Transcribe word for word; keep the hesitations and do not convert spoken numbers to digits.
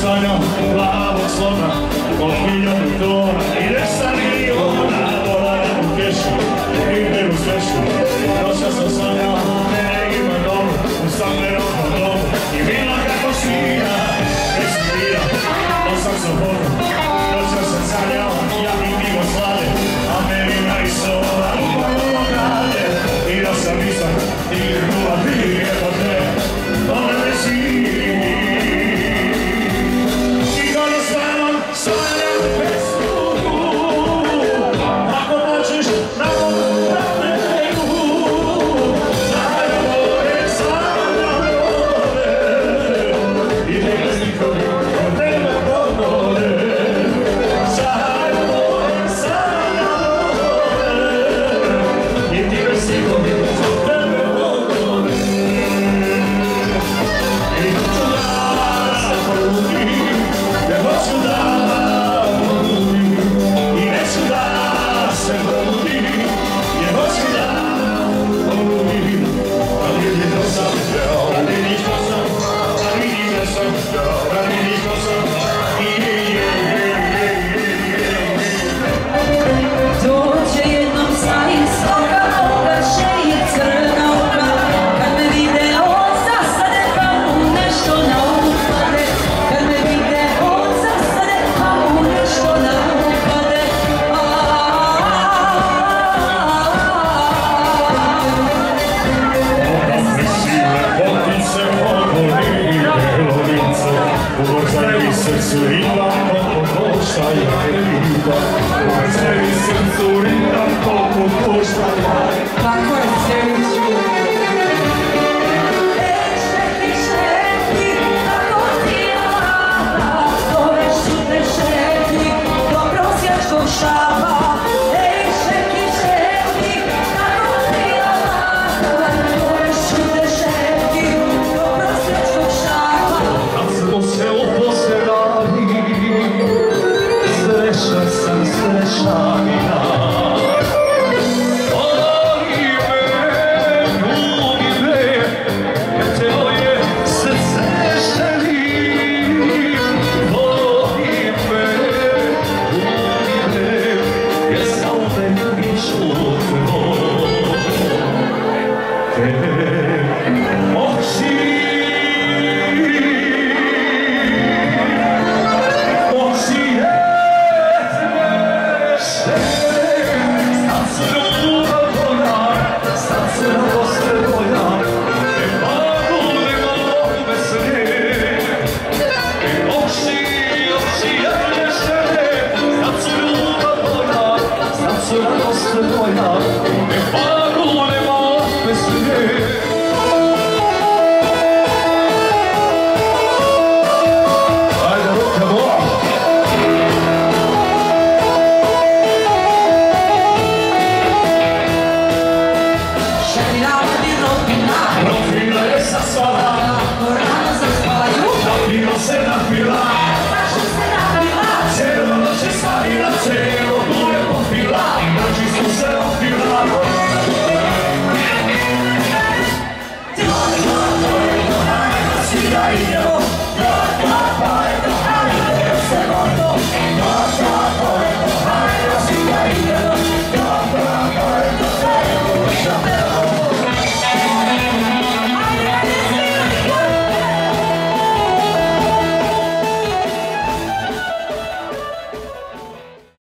sanjam plavog slona, od milijonu tona i deset miliona dolara u kešu i beru svešu. Noća sam sanjao, mene ima dolu, u stambenom domu i vino kako svira, bez svira, osam sam vodu. Noća sam sanjao, ja mi pivo slade, a Amerina i sola umalo grade. I da sam isak, i grula pije od te, one me sviri. I kada spavam, sanjam pesmu, ako počeš na mogu ramenu. Sanjam more, sanjam more, i neka nikovi od tebe pogode. Sanjam more, sanjam more, i ti bez nikovi od tebe pogode. I hoću da se poludim, jer hoću da poludim, i neću da se poludim, jer hoću da poludim. Da vidiš da sam htio, da vidiš da sam, da vidiš da sam htio, da vidiš da sam, i je, je, je, je, je. Dođe jednom sa istoka, okače je crna oka, kad me vide od zasade, pa mu nešto naupade. Kad me vide od zasade, pa mu nešto naupade. Lepotice, pogoni, jelovnice, ubrzaj mi srcu ritam, koliko košta jajlika. Ubrzaj mi srcu ritam, koliko košta jajlika. Tako je, Seviću.